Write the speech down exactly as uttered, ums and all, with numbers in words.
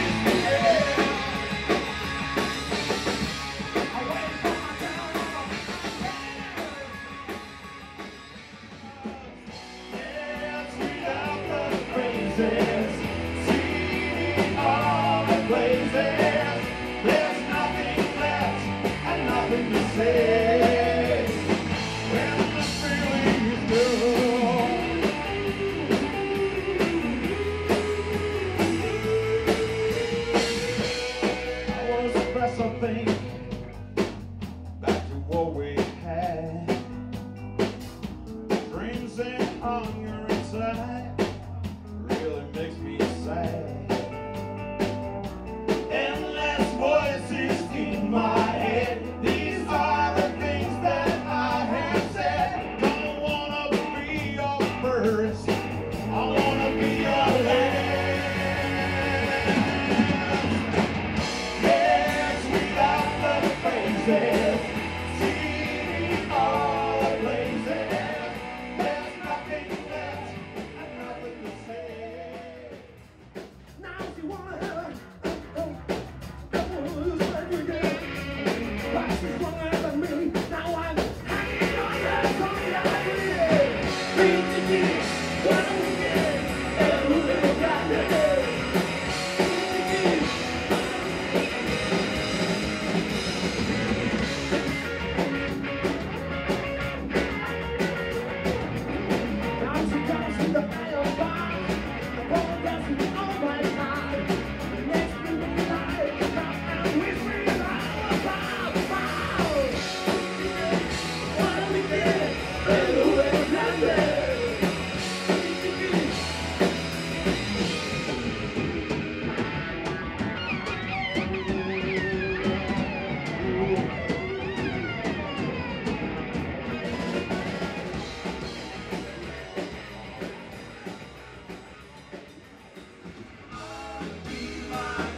Something back to what we had. Dreams and hunger inside really makes me sad. Endless voices in my head. These are the things that I have said. Don't wanna be your first, I wanna be your last. See all the places, there's nothing left and nothing to say. Now if you wanna have oh, oh, lose what you get. Life is longer than me, now I'm hanging on your tongue, yeah. Read the key, what do we get? And who will got the my